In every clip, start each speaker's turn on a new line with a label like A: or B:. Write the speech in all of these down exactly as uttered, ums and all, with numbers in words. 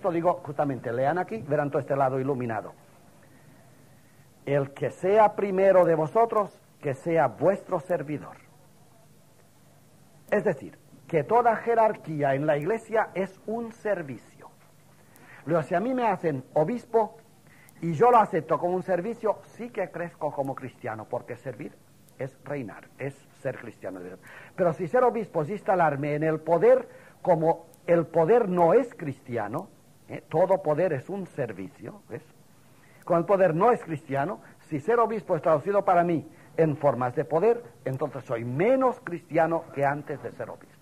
A: esto digo justamente, lean aquí, verán todo este lado iluminado. El que sea primero de vosotros, que sea vuestro servidor. Es decir, que toda jerarquía en la iglesia es un servicio. Luego, si a mí me hacen obispo y yo lo acepto como un servicio, sí que crezco como cristiano, porque servir es reinar, es ser cristiano. Pero si ser obispo es instalarme en el poder, como el poder no es cristiano, ¿eh? Todo poder es un servicio, ¿ves? Como el poder no es cristiano, si ser obispo es traducido para mí en formas de poder, entonces soy menos cristiano que antes de ser obispo.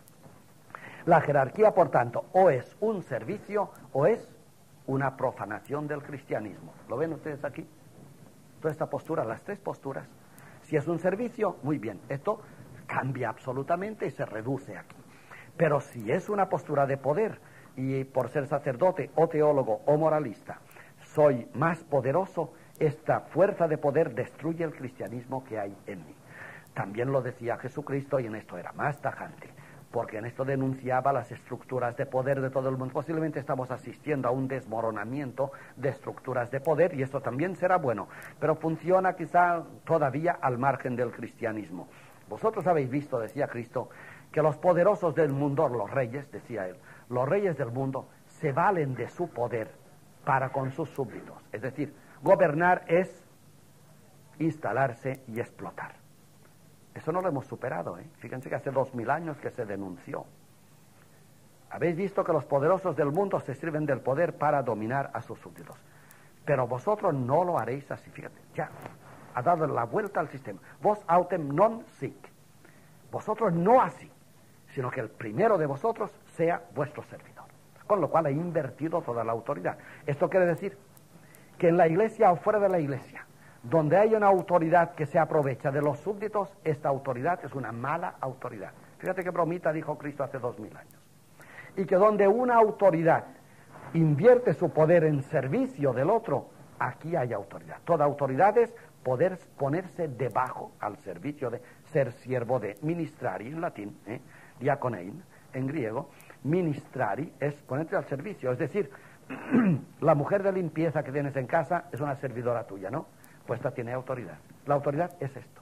A: La jerarquía, por tanto, o es un servicio o es una profanación del cristianismo. ¿Lo ven ustedes aquí? Toda esta postura, las tres posturas. Si es un servicio, muy bien, esto cambia absolutamente y se reduce aquí. Pero si es una postura de poder, y por ser sacerdote o teólogo o moralista, soy más poderoso, esta fuerza de poder destruye el cristianismo que hay en mí. También lo decía Jesucristo, y en esto era más tajante, porque en esto denunciaba las estructuras de poder de todo el mundo. Posiblemente estamos asistiendo a un desmoronamiento de estructuras de poder, y esto también será bueno, pero funciona quizá todavía al margen del cristianismo. Vosotros habéis visto, decía Cristo, que los poderosos del mundo, los reyes, decía él, los reyes del mundo se valen de su poder para con sus súbditos. Es decir, gobernar es instalarse y explotar. Eso no lo hemos superado, ¿eh? Fíjense que hace dos mil años que se denunció. Habéis visto que los poderosos del mundo se sirven del poder para dominar a sus súbditos. Pero vosotros no lo haréis así, fíjate, ya ha dado la vuelta al sistema. Vos autem non sic. Vosotros no así, sino que el primero de vosotros sea vuestro servidor. Con lo cual ha invertido toda la autoridad. Esto quiere decir que en la iglesia o fuera de la iglesia, donde hay una autoridad que se aprovecha de los súbditos, esta autoridad es una mala autoridad. Fíjate qué bromita dijo Cristo hace dos mil años. Y que donde una autoridad invierte su poder en servicio del otro, aquí hay autoridad. Toda autoridad es poder ponerse debajo, al servicio de ser siervo de, ministrari en latín, ¿eh? Diaconein en griego. Ministrari es ponerte al servicio, es decir, la mujer de limpieza que tienes en casa es una servidora tuya, ¿no? Pues esta tiene autoridad. La autoridad es esto.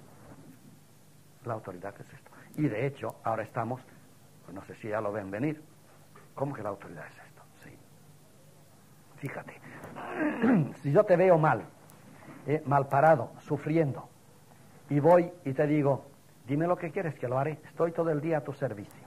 A: La autoridad es esto. Y de hecho, ahora estamos, pues no sé si ya lo ven venir. ¿Cómo que la autoridad es esto? Sí. Fíjate, si yo te veo mal, eh, mal parado, sufriendo, y voy y te digo, dime lo que quieres, que lo haré, estoy todo el día a tu servicio.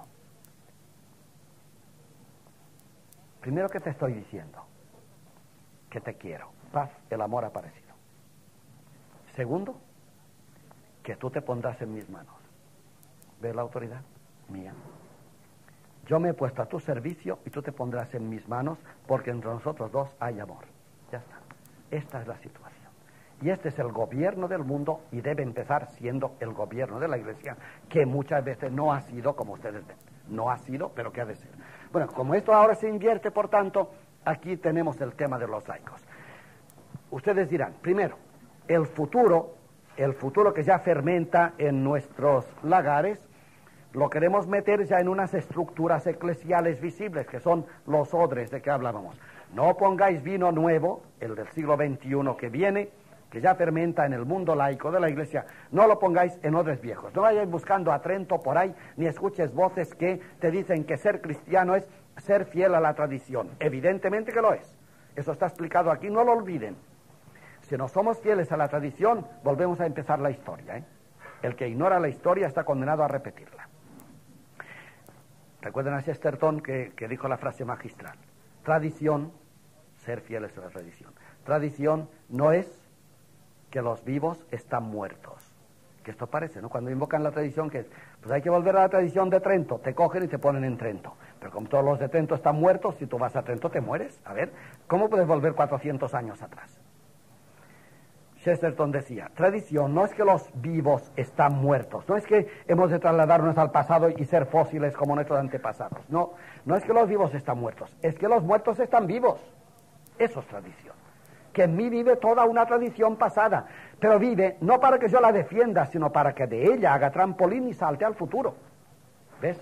A: Primero, que te estoy diciendo que te quiero, paz, el amor aparecido. Segundo, que tú te pondrás en mis manos. ¿Ves la autoridad mía? Yo me he puesto a tu servicio y tú te pondrás en mis manos, porque entre nosotros dos hay amor. Ya está. Esta es la situación. Y este es el gobierno del mundo, y debe empezar siendo el gobierno de la iglesia, que muchas veces no ha sido como ustedes ven. No ha sido, pero que ha de ser. Bueno, como esto ahora se invierte, por tanto, aquí tenemos el tema de los laicos. Ustedes dirán, primero, el futuro, el futuro que ya fermenta en nuestros lagares, lo queremos meter ya en unas estructuras eclesiales visibles, que son los odres de que hablábamos. No pongáis vino nuevo, el del siglo veintiuno que viene, que ya fermenta en el mundo laico de la iglesia, no lo pongáis en odres viejos. No vayáis buscando a Trento por ahí, ni escuches voces que te dicen que ser cristiano es ser fiel a la tradición. Evidentemente que lo es. Eso está explicado aquí, no lo olviden. Si no somos fieles a la tradición, volvemos a empezar la historia, ¿eh? El que ignora la historia está condenado a repetirla. Recuerden a Chesterton que, que dijo la frase magistral. Tradición, ser fieles a la tradición. Tradición no es que los vivos están muertos. Que esto parece, ¿no? Cuando invocan la tradición, que pues hay que volver a la tradición de Trento, te cogen y te ponen en Trento. Pero como todos los de Trento están muertos, si tú vas a Trento te mueres. A ver, ¿cómo puedes volver cuatrocientos años atrás? Chesterton decía, tradición no es que los vivos están muertos, no es que hemos de trasladarnos al pasado y ser fósiles como nuestros antepasados. No, no es que los vivos están muertos, es que los muertos están vivos. Eso es tradición. Que en mí vive toda una tradición pasada, pero vive no para que yo la defienda, sino para que de ella haga trampolín y salte al futuro. ¿Ves?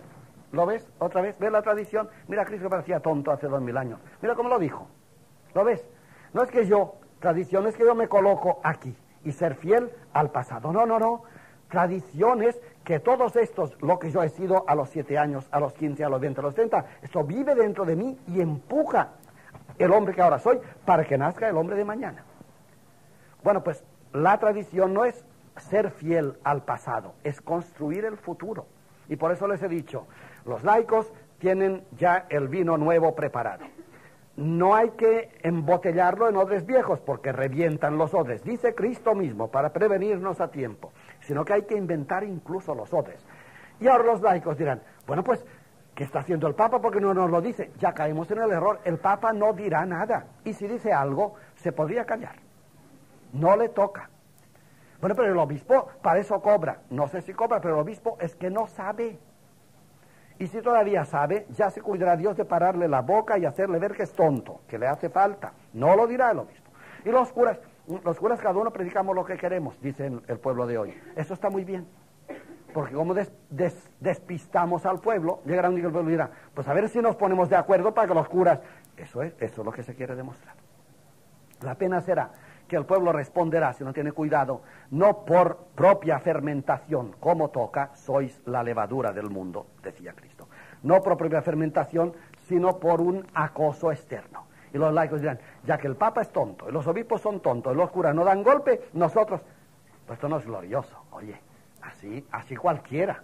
A: ¿Lo ves? Otra vez, ¿ves la tradición? Mira, Cristo parecía tonto hace dos mil años. Mira cómo lo dijo. ¿Lo ves? No es que yo, tradición es que yo me coloco aquí y ser fiel al pasado. No, no, no. Tradición es que todos estos, lo que yo he sido a los siete años, a los quince, a los veinte, a los treinta, esto vive dentro de mí y empuja el hombre que ahora soy para que nazca el hombre de mañana. Bueno, pues la tradición no es ser fiel al pasado, es construir el futuro. Y por eso les he dicho, los laicos tienen ya el vino nuevo preparado. No hay que embotellarlo en odres viejos porque revientan los odres, dice Cristo mismo, para prevenirnos a tiempo, sino que hay que inventar incluso los odres. Y ahora los laicos dirán, bueno, pues, ¿qué está haciendo el Papa? Porque no nos lo dice. Ya caemos en el error, el Papa no dirá nada, y si dice algo, se podría callar. No le toca. Bueno, pero el obispo para eso cobra. No sé si cobra, pero el obispo es que no sabe. Y si todavía sabe, ya se cuidará Dios de pararle la boca y hacerle ver que es tonto, que le hace falta. No lo dirá el obispo. Y los curas, los curas cada uno predicamos lo que queremos, dice el, el pueblo de hoy. Eso está muy bien. Porque como des, des, despistamos al pueblo, llegará un día el pueblo y dirá, pues a ver si nos ponemos de acuerdo para que los curas... Eso es, eso es lo que se quiere demostrar. La pena será que el pueblo responderá, si no tiene cuidado, no por propia fermentación, como toca, sois la levadura del mundo, decía Cristo. No por propia fermentación, sino por un acoso externo. Y los laicos dirán, ya que el Papa es tonto, y los obispos son tontos, y los curas no dan golpe, nosotros... Pues esto no es glorioso, oye, así, así cualquiera.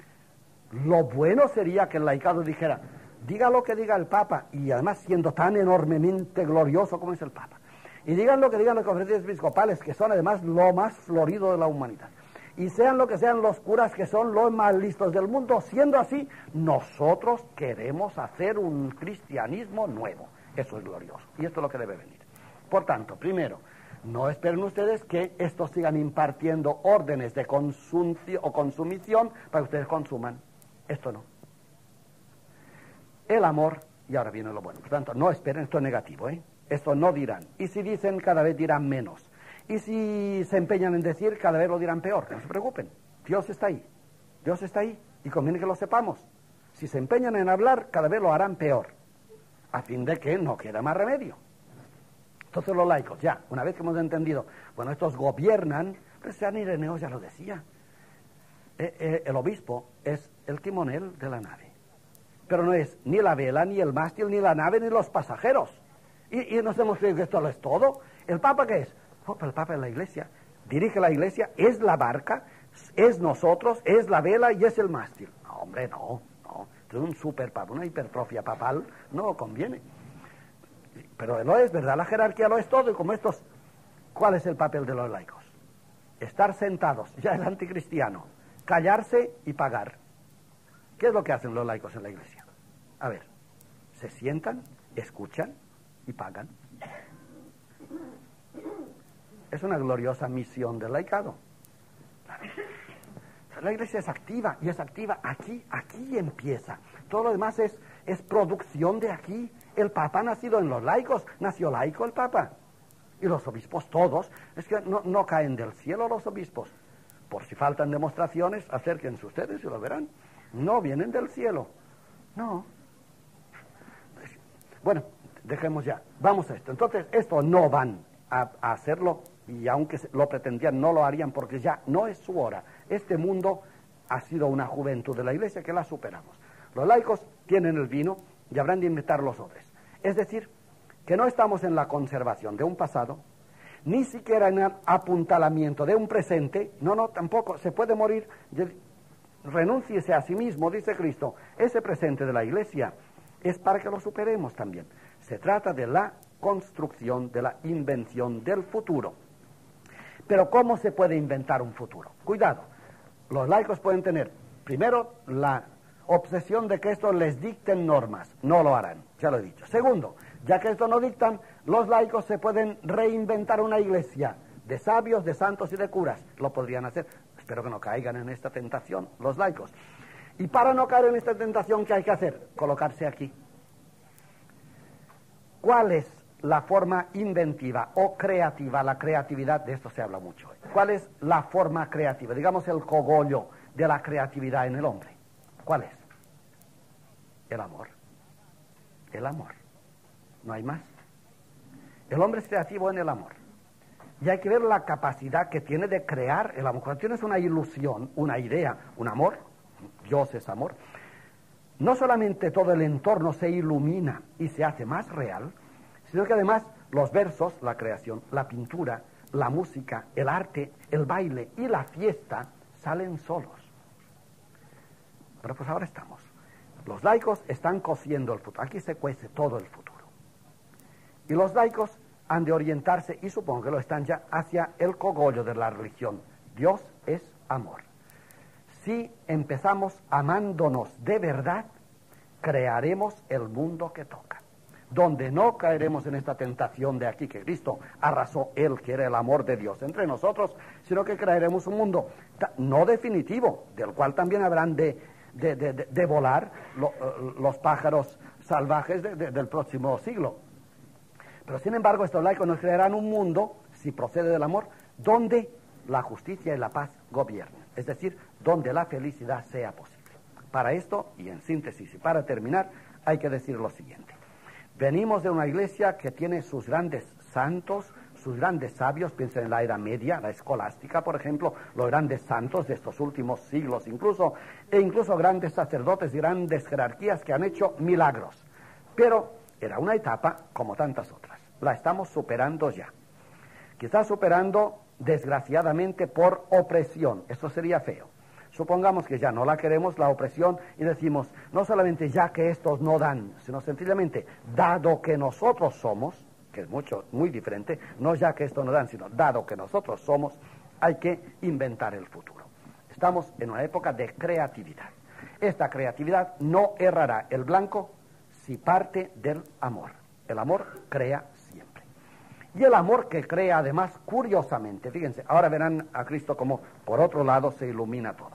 A: Lo bueno sería que el laicado dijera, diga lo que diga el Papa, y además siendo tan enormemente glorioso como es el Papa. Y digan lo que digan las conferencias episcopales, que son además lo más florido de la humanidad. Y sean lo que sean los curas, que son los más listos del mundo. Siendo así, nosotros queremos hacer un cristianismo nuevo. Eso es glorioso. Y esto es lo que debe venir. Por tanto, primero, no esperen ustedes que estos sigan impartiendo órdenes de consumición o consumición para que ustedes consuman. Esto no. El amor, y ahora viene lo bueno. Por tanto, no esperen, esto es negativo, ¿eh? Esto no dirán. Y si dicen, cada vez dirán menos. Y si se empeñan en decir, cada vez lo dirán peor. No se preocupen. Dios está ahí. Dios está ahí. Y conviene que lo sepamos. Si se empeñan en hablar, cada vez lo harán peor. A fin de que no queda más remedio. Entonces los laicos, ya, una vez que hemos entendido, bueno, estos gobiernan, pues San Ireneo ya lo decía. Eh, eh, el obispo es el timonel de la nave. Pero no es ni la vela, ni el mástil, ni la nave, ni los pasajeros. Y, y nos hemos creído que esto lo es todo. ¿El Papa qué es? Oh, pero el Papa es la Iglesia. Dirige la Iglesia, es la barca, es nosotros, es la vela y es el mástil. No, hombre, no, no. Es un super papa, una hipertrofia papal, no conviene. Pero lo es, ¿verdad? La jerarquía lo es todo. Y como estos, ¿cuál es el papel de los laicos? Estar sentados, ya el anticristiano, callarse y pagar. ¿Qué es lo que hacen los laicos en la Iglesia? A ver, se sientan, escuchan y pagan. Es una gloriosa misión del laicado. La Iglesia es activa, y es activa aquí, aquí empieza. Todo lo demás es, es producción de aquí. El Papa ha nacido en los laicos, nació laico el Papa. Y los obispos todos, es que no, no caen del cielo los obispos. Por si faltan demostraciones, acérquense ustedes y lo verán. No vienen del cielo, no. Bueno, dejemos ya, vamos a esto. Entonces, esto no van a, a hacerlo, y aunque lo pretendían, no lo harían, porque ya no es su hora. Este mundo ha sido una juventud de la Iglesia que la superamos. Los laicos tienen el vino y habrán de inventar los odres. Es decir, que no estamos en la conservación de un pasado, ni siquiera en el apuntalamiento de un presente. No, no, tampoco, se puede morir. Renúnciese a sí mismo, dice Cristo. Ese presente de la Iglesia es para que lo superemos también. Se trata de la construcción, de la invención del futuro. Pero ¿cómo se puede inventar un futuro? Cuidado, los laicos pueden tener, primero, la obsesión de que esto les dicten normas. No lo harán, ya lo he dicho. Segundo, ya que esto no dictan, los laicos se pueden reinventar una iglesia de sabios, de santos y de curas. Lo podrían hacer. Espero que no caigan en esta tentación los laicos. Y para no caer en esta tentación, ¿qué hay que hacer? Colocarse aquí. ¿Cuál es la forma inventiva o creativa? La creatividad, de esto se habla mucho. ¿Cuál es la forma creativa? Digamos el cogollo de la creatividad en el hombre. ¿Cuál es? El amor. El amor. No hay más. El hombre es creativo en el amor. Y hay que ver la capacidad que tiene de crear el amor. Cuando tienes una ilusión, una idea, un amor, Dios es amor, no solamente todo el entorno se ilumina y se hace más real, sino que además los versos, la creación, la pintura, la música, el arte, el baile y la fiesta salen solos. Pero pues ahora estamos. Los laicos están cosiendo el futuro. Aquí se cuece todo el futuro. Y los laicos han de orientarse, y supongo que lo están ya, hacia el cogollo de la religión. Dios es amor. Si empezamos amándonos de verdad, crearemos el mundo que toca. Donde no caeremos en esta tentación de aquí que Cristo arrasó, Él que era el amor de Dios entre nosotros, sino que crearemos un mundo no definitivo, del cual también habrán de, de, de, de, de volar lo, los pájaros salvajes de, de, del próximo siglo. Pero sin embargo estos laicos nos crearán un mundo, si procede del amor, donde la justicia y la paz gobiernen, es decir, donde la felicidad sea posible. Para esto, y en síntesis y para terminar, hay que decir lo siguiente. Venimos de una iglesia que tiene sus grandes santos, sus grandes sabios, piensen en la Edad Media, la escolástica, por ejemplo, los grandes santos de estos últimos siglos incluso, e incluso grandes sacerdotes y grandes jerarquías que han hecho milagros. Pero era una etapa como tantas otras. La estamos superando ya. Quizás superando, desgraciadamente, por opresión. Eso sería feo. Supongamos que ya no la queremos, la opresión, y decimos, no solamente ya que estos no dan, sino sencillamente, dado que nosotros somos, que es mucho, muy diferente, no ya que estos no dan, sino dado que nosotros somos, hay que inventar el futuro. Estamos en una época de creatividad. Esta creatividad no errará el blanco si parte del amor. El amor crea siempre. Y el amor que crea además, curiosamente, fíjense, ahora verán a Cristo como por otro lado se ilumina todo.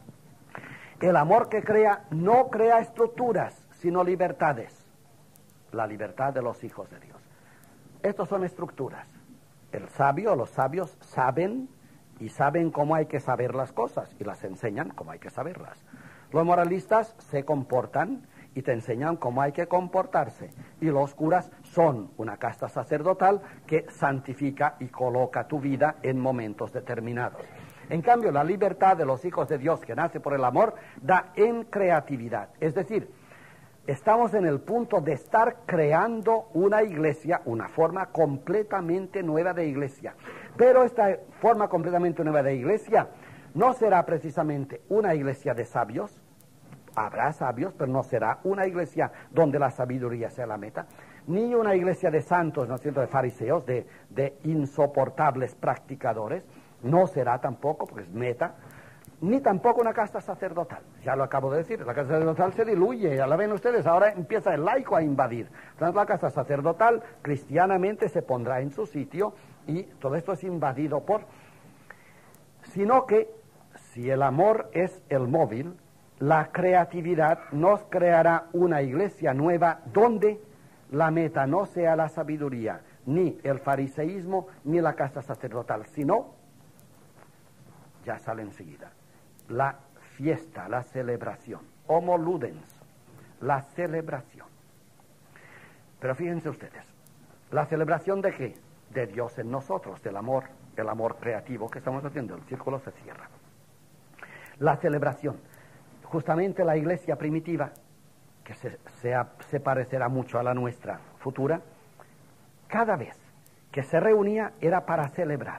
A: El amor que crea no crea estructuras, sino libertades. La libertad de los hijos de Dios. Estos son estructuras. El sabio, los sabios saben y saben cómo hay que saber las cosas y las enseñan cómo hay que saberlas. Los moralistas se comportan y te enseñan cómo hay que comportarse. Y los curas son una casta sacerdotal que santifica y coloca tu vida en momentos determinados. En cambio, la libertad de los hijos de Dios, que nace por el amor, da en creatividad. Es decir, estamos en el punto de estar creando una iglesia, una forma completamente nueva de iglesia. Pero esta forma completamente nueva de iglesia no será precisamente una iglesia de sabios. Habrá sabios, pero no será una iglesia donde la sabiduría sea la meta, ni una iglesia de santos, ¿no es cierto?, de fariseos, de, de insoportables practicadores, no será tampoco, porque es meta, ni tampoco una casta sacerdotal. Ya lo acabo de decir, la casta sacerdotal se diluye, ya la ven ustedes, ahora empieza el laico a invadir. Entonces la casta sacerdotal cristianamente se pondrá en su sitio y todo esto es invadido por... Sino que si el amor es el móvil, la creatividad nos creará una iglesia nueva donde la meta no sea la sabiduría, ni el fariseísmo, ni la casta sacerdotal, sino, ya sale enseguida, la fiesta, la celebración, homo ludens, la celebración. Pero fíjense ustedes, ¿la celebración de qué? De Dios en nosotros, del amor, el amor creativo que estamos haciendo, el círculo se cierra. La celebración. Justamente la iglesia primitiva, que se, se, se parecerá mucho a la nuestra futura, cada vez que se reunía era para celebrar.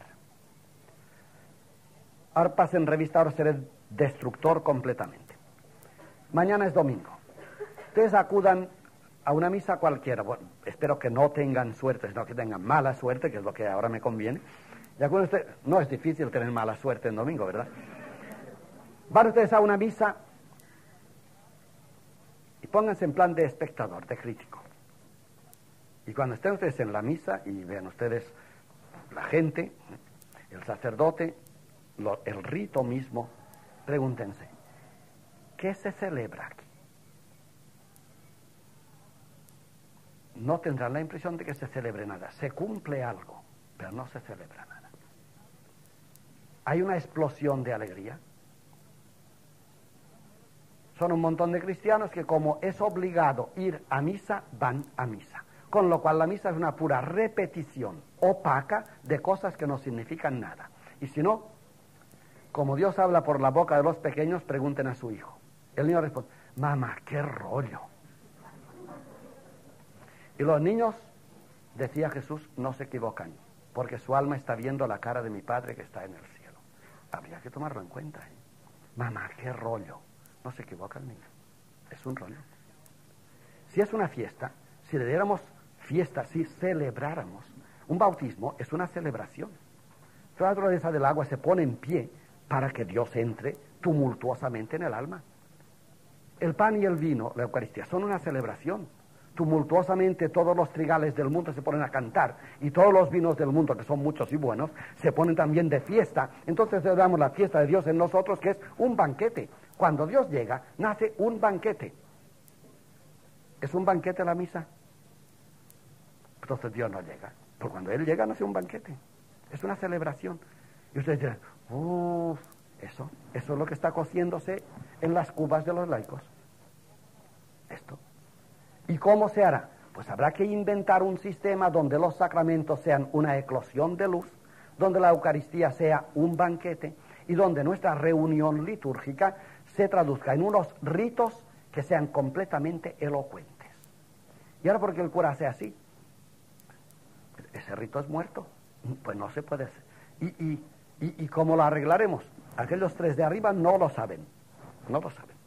A: Ahora pasen revista, ahora seré destructor completamente. Mañana es domingo. Ustedes acudan a una misa cualquiera. Bueno, espero que no tengan suerte, sino que tengan mala suerte, que es lo que ahora me conviene. Y acudan ustedes, no es difícil tener mala suerte en domingo, ¿verdad? Van ustedes a una misa y pónganse en plan de espectador, de crítico. Y cuando estén ustedes en la misa y vean ustedes la gente, el sacerdote, lo, el rito mismo, pregúntense, ¿qué se celebra aquí? No tendrán la impresión de que se celebre nada. Se cumple algo, pero no se celebra nada. Hay una explosión de alegría. Son un montón de cristianos que, como es obligado ir a misa, van a misa. Con lo cual la misa es una pura repetición opaca de cosas que no significan nada. Y si no, como Dios habla por la boca de los pequeños, pregunten a su hijo. El niño responde, mamá, qué rollo. Y los niños, decía Jesús, no se equivocan, porque su alma está viendo la cara de mi Padre que está en el cielo. Habría que tomarlo en cuenta, ¿eh? Mamá, qué rollo. No se equivoca el niño. Es un rollo. Si es una fiesta, si le diéramos fiesta, si celebráramos, un bautismo es una celebración. La naturaleza del agua se pone en pie para que Dios entre tumultuosamente en el alma. El pan y el vino, la Eucaristía, son una celebración. Tumultuosamente todos los trigales del mundo se ponen a cantar y todos los vinos del mundo, que son muchos y buenos, se ponen también de fiesta. Entonces celebramos la fiesta de Dios en nosotros, que es un banquete. Cuando Dios llega, nace un banquete. ¿Es un banquete la misa? Entonces Dios no llega. Porque cuando Él llega, nace un banquete. Es una celebración. Y ustedes dirán, uff, eso, eso es lo que está cociéndose en las cubas de los laicos. Esto. ¿Y cómo se hará? Pues habrá que inventar un sistema donde los sacramentos sean una eclosión de luz, donde la Eucaristía sea un banquete y donde nuestra reunión litúrgica se traduzca en unos ritos que sean completamente elocuentes. ¿Y ahora por qué el cura hace así? Ese rito es muerto. Pues no se puede hacer. ¿Y, y, y, y cómo lo arreglaremos? Aquellos tres de arriba no lo saben. No lo saben.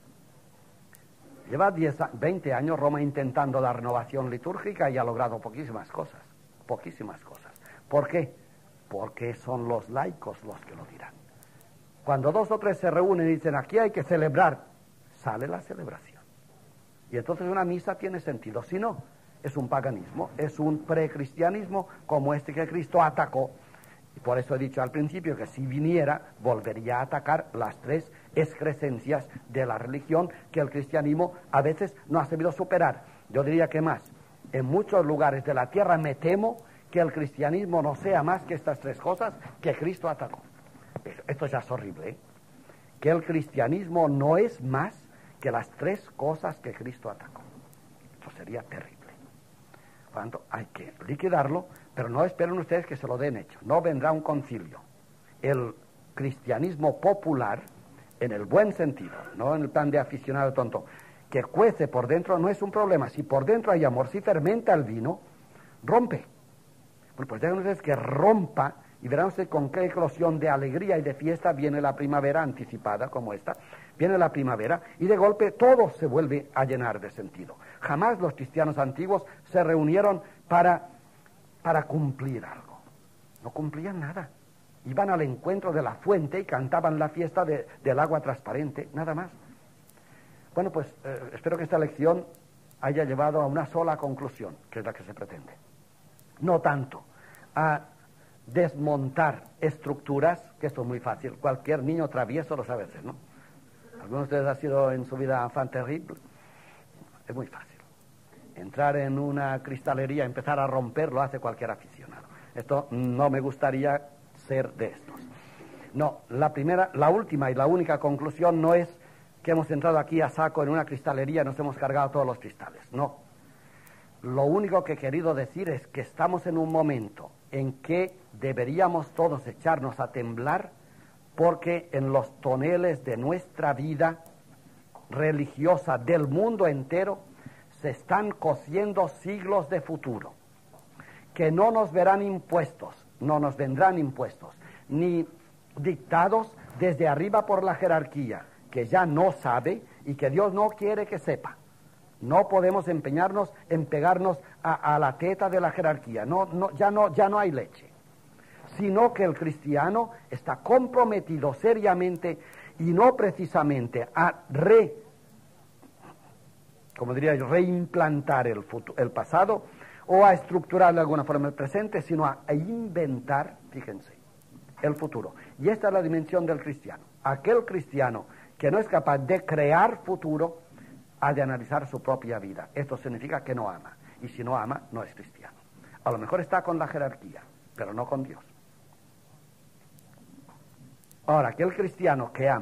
A: Lleva diez, veinte años Roma intentando la renovación litúrgica y ha logrado poquísimas cosas. Poquísimas cosas. ¿Por qué? Porque son los laicos los que lo dirán. Cuando dos o tres se reúnen y dicen, aquí hay que celebrar, sale la celebración. Y entonces una misa tiene sentido. Si no, es un paganismo, es un precristianismo como este que Cristo atacó. Y por eso he dicho al principio que si viniera, volvería a atacar las tres excrescencias de la religión que el cristianismo a veces no ha sabido superar. Yo diría que más, en muchos lugares de la tierra me temo que el cristianismo no sea más que estas tres cosas que Cristo atacó. Esto ya es horrible, ¿eh? Que el cristianismo no es más que las tres cosas que Cristo atacó. Esto sería terrible. Por tanto, hay que liquidarlo, pero no esperen ustedes que se lo den hecho. No vendrá un concilio. El cristianismo popular, en el buen sentido, no en el plan de aficionado tonto, que cuece por dentro, no es un problema. Si por dentro hay amor, si fermenta el vino, rompe. Bueno, pues déjenme ustedes que rompa y verán ustedes con qué eclosión de alegría y de fiesta viene la primavera anticipada como esta. Viene la primavera y de golpe todo se vuelve a llenar de sentido. Jamás los cristianos antiguos se reunieron para, para cumplir algo. No cumplían nada. Iban al encuentro de la fuente y cantaban la fiesta de, del agua transparente, nada más. Bueno, pues eh, espero que esta lección haya llevado a una sola conclusión, que es la que se pretende. No tanto a desmontar estructuras, que esto es muy fácil, cualquier niño travieso lo sabe hacer, ¿no? ¿Alguno de ustedes ha sido en su vida enfant terrible? Es muy fácil. Entrar en una cristalería, empezar a romper, lo hace cualquier aficionado. Esto no me gustaría ser de estos. No, la primera, la última y la única conclusión no es que hemos entrado aquí a saco en una cristalería y nos hemos cargado todos los cristales. No. Lo único que he querido decir es que estamos en un momento en que deberíamos todos echarnos a temblar porque en los toneles de nuestra vida religiosa del mundo entero se están cociendo siglos de futuro que no nos verán impuestos, no nos vendrán impuestos, ni dictados desde arriba por la jerarquía, que ya no sabe y que Dios no quiere que sepa. No podemos empeñarnos en pegarnos a, a la teta de la jerarquía, no, no, ya, no, ya no hay leche. Sino que el cristiano está comprometido seriamente y no precisamente a re, como diría yo, reimplantar el, futuro, el pasado o a estructurar de alguna forma el presente, sino a, a inventar, fíjense, el futuro. Y esta es la dimensión del cristiano. Aquel cristiano que no es capaz de crear futuro, ha de analizar su propia vida. Esto significa que no ama. Y si no ama, no es cristiano. A lo mejor está con la jerarquía, pero no con Dios. Ahora, aquel cristiano que ama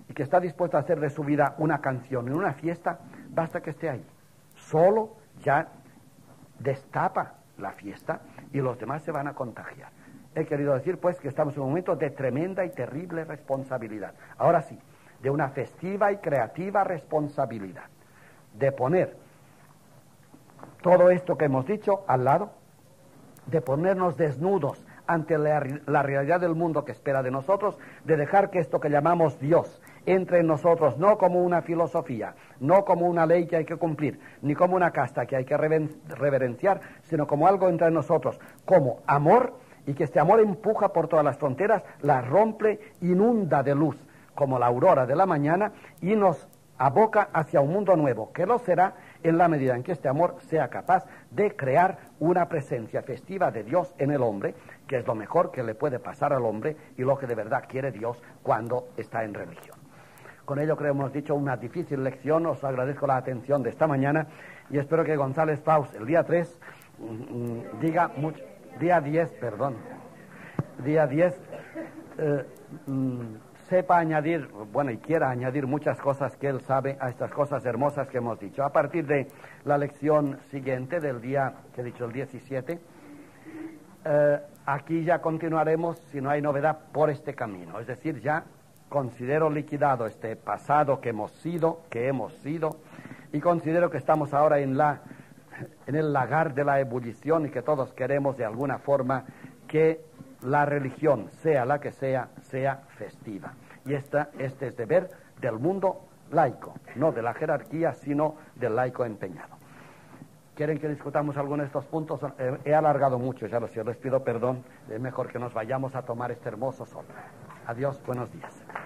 A: y que está dispuesto a hacer de su vida una canción en una fiesta, basta que esté ahí. Solo ya destapa la fiesta y los demás se van a contagiar. He querido decir, pues, que estamos en un momento de tremenda y terrible responsabilidad. Ahora sí, de una festiva y creativa responsabilidad, de poner todo esto que hemos dicho al lado, de ponernos desnudos ante la, la realidad del mundo que espera de nosotros, de dejar que esto que llamamos Dios entre en nosotros, no como una filosofía, no como una ley que hay que cumplir, ni como una casta que hay que reverenciar, sino como algo entre nosotros, como amor, y que este amor empuja por todas las fronteras, las rompe, inunda de luz, como la aurora de la mañana, y nos aboca hacia un mundo nuevo, que lo será en la medida en que este amor sea capaz de crear una presencia festiva de Dios en el hombre, que es lo mejor que le puede pasar al hombre y lo que de verdad quiere Dios cuando está en religión. Con ello creo que hemos dicho una difícil lección. Os agradezco la atención de esta mañana y espero que González Faust el día tres mmm, diga mucho, día diez, perdón, día diez eh, mmm, sepa añadir, bueno, y quiera añadir muchas cosas que él sabe a estas cosas hermosas que hemos dicho. A partir de la lección siguiente, del día, que he dicho, el diecisiete, eh, aquí ya continuaremos, si no hay novedad, por este camino. Es decir, ya considero liquidado este pasado que hemos sido, que hemos sido, y considero que estamos ahora en, la, en el lagar de la ebullición y que todos queremos de alguna forma que la religión, sea la que sea, sea festiva. Y esta, este es deber del mundo laico, no de la jerarquía, sino del laico empeñado. ¿Quieren que discutamos alguno de estos puntos? Eh, he alargado mucho, ya lo sé, les pido perdón. Es mejor que nos vayamos a tomar este hermoso sol. Adiós, buenos días.